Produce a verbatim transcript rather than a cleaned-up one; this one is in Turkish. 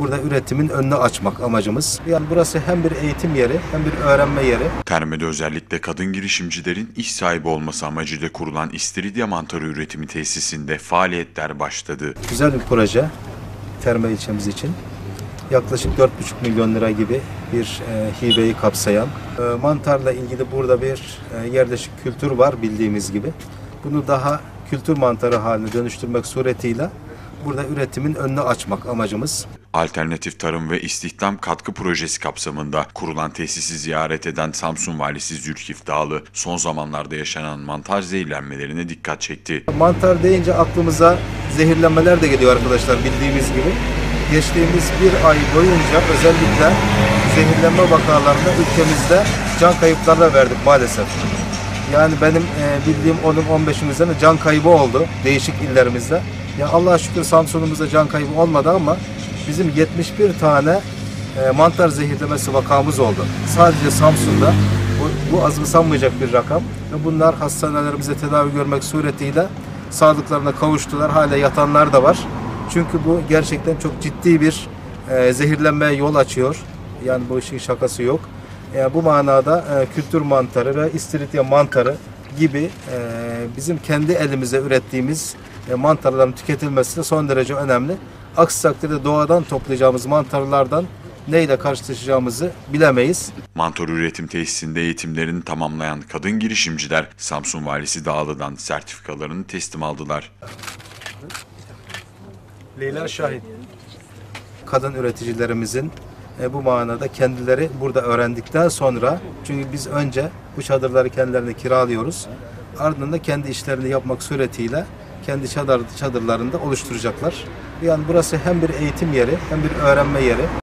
Burada üretimin önünü açmak amacımız. Yani burası hem bir eğitim yeri hem bir öğrenme yeri. Terme'de özellikle kadın girişimcilerin iş sahibi olması amacıyla kurulan İstiridye mantarı üretimi tesisinde faaliyetler başladı. Güzel bir proje Terme ilçemiz için. Yaklaşık dört buçuk milyon lira gibi bir e, hibeyi kapsayan. E, mantarla ilgili burada bir e, yerleşik kültür var bildiğimiz gibi. Bunu daha kültür mantarı haline dönüştürmek suretiyle burada üretimin önünü açmak amacımız. Alternatif Tarım ve İstihdam Katkı Projesi kapsamında kurulan tesisi ziyaret eden Samsun Valisi Zülkif Dağlı, son zamanlarda yaşanan mantar zehirlenmelerine dikkat çekti. Mantar deyince aklımıza zehirlenmeler de geliyor arkadaşlar bildiğimiz gibi. Geçtiğimiz bir ay boyunca özellikle zehirlenme vakalarında ülkemizde can kayıplarına verdik maalesef. Yani benim e, bildiğim onun on beşin üzerinde can kaybı oldu değişik illerimizde. Ya Allah'a şükür Samsun'umuzda can kaybı olmadı ama bizim yetmiş bir tane e, mantar zehirlemesi vakamız oldu. Sadece Samsun'da bu, bu azımsanmayacak bir rakam. Ve bunlar hastanelerimize tedavi görmek suretiyle sağlıklarına kavuştular. Hala yatanlar da var. Çünkü bu gerçekten çok ciddi bir e, zehirlenmeye yol açıyor. Yani bu işin şakası yok. Yani bu manada e, kültür mantarı ve istiridye mantarı gibi e, bizim kendi elimizde ürettiğimiz e, mantarların tüketilmesi de son derece önemli. Aksi takdirde doğadan toplayacağımız mantarlardan neyle karşılaşacağımızı bilemeyiz. Mantar üretim tesisinde eğitimlerini tamamlayan kadın girişimciler Samsun Valisi Dağlı'dan sertifikalarını teslim aldılar. Leyla Şahin. Kadın üreticilerimizin e, bu manada kendileri burada öğrendikten sonra, çünkü biz önce bu çadırları kendilerine kiralıyoruz. Ardından da kendi işlerini yapmak suretiyle kendi çadır, çadırlarında oluşturacaklar. Yani burası hem bir eğitim yeri hem bir öğrenme yeri.